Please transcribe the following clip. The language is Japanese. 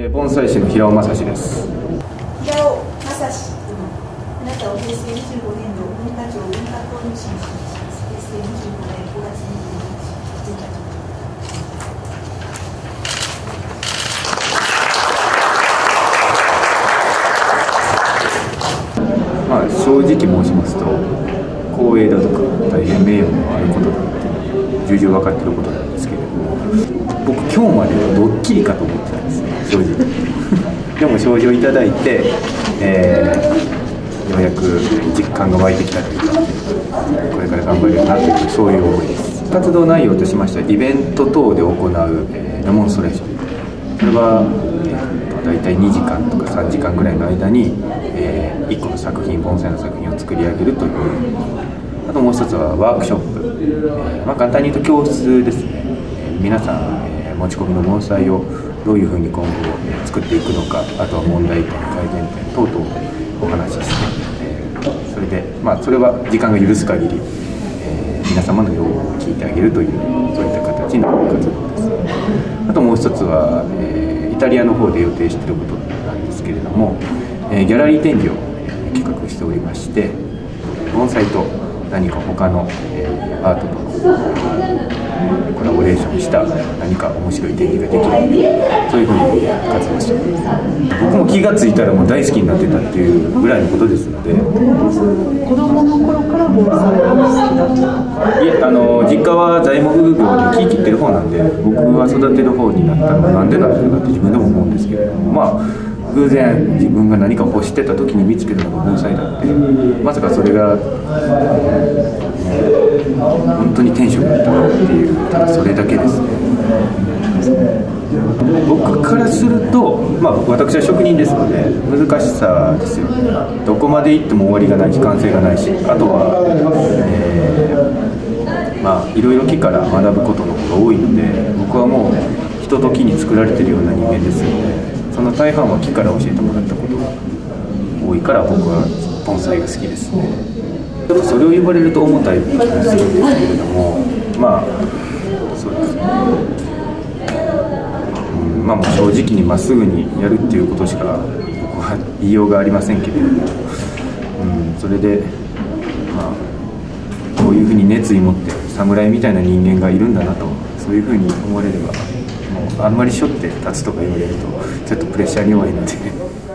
盆栽師の平尾正史です。 平尾正史、あなたを平成25年度文化庁文化功労者にします。平成25年5月22日文化庁。 正直申しますと、光栄だとか大変名誉のあることだって重々分かっていることなんですけれども、僕今日まではドッキリかと思ってたんですよ、正直。でも賞状いただいて、ようやく実感が湧いてきたというか、これから頑張れるなというそういう思いです。活動内容としましては、イベント等で行う、デモンストレーション、それは、大体2時間とか3時間ぐらいの間に、1個の作品、盆栽の作品を作り上げるという。あともう一つはワークショップ、簡単に言うと教室ですね。皆さん、持ち込みの盆栽をどういうふうに今後作っていくのか、あとは問題点、改善点等々お話しして、それで、それは時間が許す限り、皆様の要望を聞いてあげるという、そういった形の活動です。あともう一つは、イタリアの方で予定していることなんですけれども、ギャラリー展示を企画しておりまして、盆栽と何か他のアートとコラボレーションした何か面白い展示ができる、そういうふうに活動しております。僕も気がついたらもう大好きになってたっていうぐらいのことですので。 子供の頃から盆栽が好きだった？ いえ、実家は材木業で木切ってる方なんで、僕は育てる方になったのはなんでなんだろうなって自分でも思うんですけれども、偶然自分が何か欲してた時に見つけたのが盆栽だって、まさかそれが本当に天職だったなっていう、ただそれだけですね。僕からすると、私は職人ですので難しさですよね。どこまで行っても終わりがないし完成がないし、あとはいろいろ木から学ぶことの方が多いので、僕はもう人と木に作られてるような人間ですので、その大半は木から教えてもらったことが多いから、僕は盆栽が好きですね。ちょっとそれを言われると重たい気がするんですけれども、そうですね。もう正直にまっすぐにやるっていうことしか僕は言いようがありませんけれども、それでこういうふうに熱意持って侍みたいな人間がいるんだなと、そういうふうに思われれば、もうあんまりしょって立つとか言われるとちょっとプレッシャーに弱いので